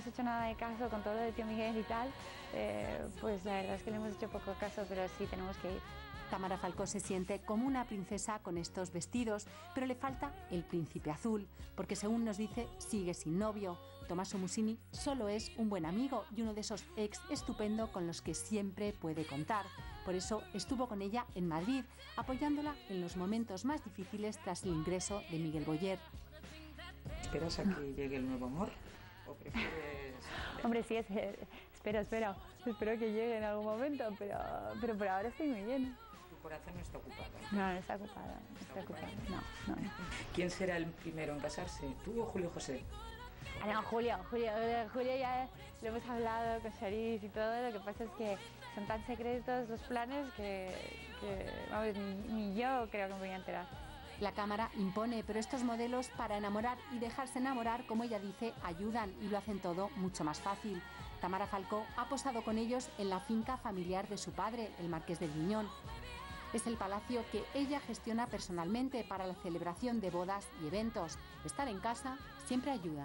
hemos hecho nada de caso con todo lo de tío Miguel y tal, pues la verdad es que le hemos hecho poco caso, pero sí tenemos que ir. Tamara Falcó se siente como una princesa con estos vestidos, pero le falta el príncipe azul, porque según nos dice, sigue sin novio. Tommaso Musini solo es un buen amigo y uno de esos ex estupendo con los que siempre puede contar. Por eso estuvo con ella en Madrid, apoyándola en los momentos más difíciles tras el ingreso de Miguel Boyer. ¿Esperas a que llegue el nuevo amor? ¿O prefieres...? Hombre, sí, espero que llegue en algún momento, pero por ahora estoy muy bien. Tu corazón no está ocupado. No está ocupado, no. ¿Quién será el primero en casarse, tú o Julio José? Ah, no, Julio ya lo hemos hablado con Charis y todo, lo que pasa es que son tan secretos los planes que vamos, ni yo creo que me voy a enterar. La cámara impone, pero estos modelos para enamorar y dejarse enamorar, como ella dice, ayudan y lo hacen todo mucho más fácil. Tamara Falcó ha posado con ellos en la finca familiar de su padre, el Marqués de Griñón. Es el palacio que ella gestiona personalmente para la celebración de bodas y eventos. Estar en casa siempre ayuda.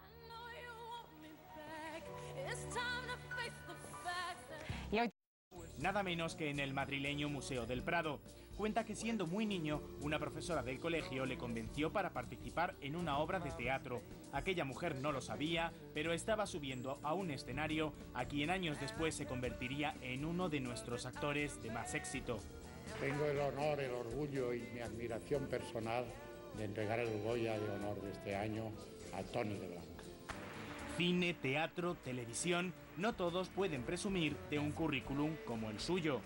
Y hoy... Nada menos que en el madrileño Museo del Prado. Cuenta que siendo muy niño, una profesora del colegio le convenció para participar en una obra de teatro. Aquella mujer no lo sabía, pero estaba subiendo a un escenario a quien años después se convertiría en uno de nuestros actores de más éxito. Tengo el honor, el orgullo y mi admiración personal de entregar el Goya de honor de este año a Tony de Blanco. Cine, teatro, televisión, no todos pueden presumir de un currículum como el suyo.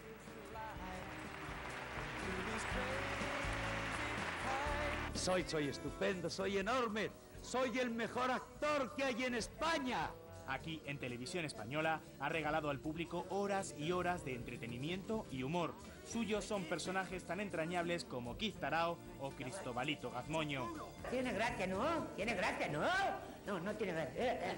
Soy estupendo, soy enorme, soy el mejor actor que hay en España. Aquí, en Televisión Española, ha regalado al público horas y horas de entretenimiento y humor. Suyos son personajes tan entrañables como Kid Tarao o Cristobalito Gazmoño. Tiene gracia, ¿no? Tiene gracia, ¿no? No tiene gracia.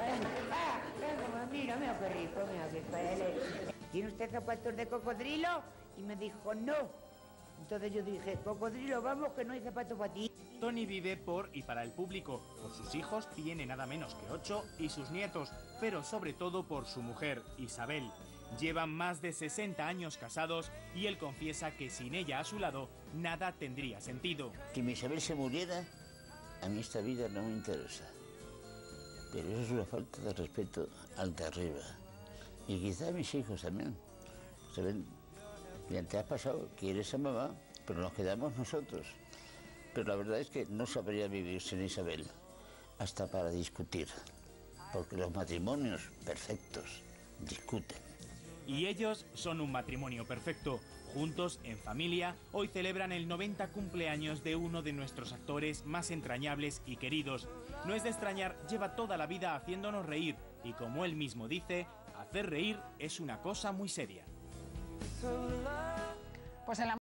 Mira qué rico, mira qué. ¿Tiene usted zapatos de cocodrilo? Y me dijo, no. Entonces yo dije, cocodrilo, vamos, que no hay zapatos para ti. Tony vive por y para el público. Por sus hijos tiene nada menos que 8 y sus nietos, pero sobre todo por su mujer, Isabel. Llevan más de 60 años casados y él confiesa que sin ella a su lado, nada tendría sentido. Que mi Isabel se muriera, a mí esta vida no me interesa. Pero eso es una falta de respeto al de arriba. Y quizá a mis hijos también. Se ven, ya te has pasado, quieres a mamá, pero nos quedamos nosotros. Pero la verdad es que no sabría vivir sin Isabel, hasta para discutir. Porque los matrimonios perfectos discuten. Y ellos son un matrimonio perfecto. Juntos, en familia, hoy celebran el 90 cumpleaños de uno de nuestros actores más entrañables y queridos. No es de extrañar, lleva toda la vida haciéndonos reír. Y como él mismo dice, hacer reír es una cosa muy seria. Pues en la